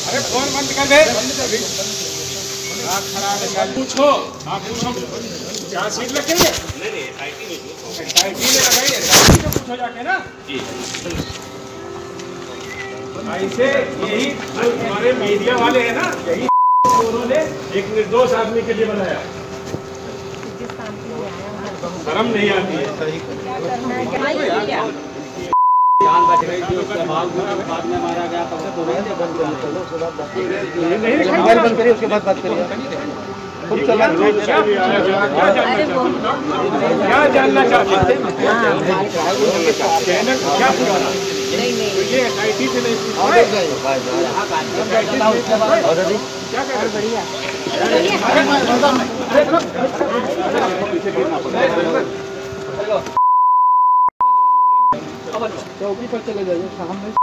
अरे फोन बंद कर दे। पूछो आप पूछो क्या सीट लगेंगे? नहीं SIT में लगाइए, SIT में पूछो जाके ना जी। ऐसे यही जो हमारे मीडिया वाले हैं ना, यही उन्होंने एक निर्दोष आदमी के लिए बनाया। शर्म नहीं आती है। जान बच गई थी, उसके बाद में मारा गया तो मोबाइल बंद करिए, उसके बाद बात करिए। क्या जानना चाहते हैं? क्या पूछना? तो ये SIT से नहीं पूछा चौकी पर चले जाइए सामने।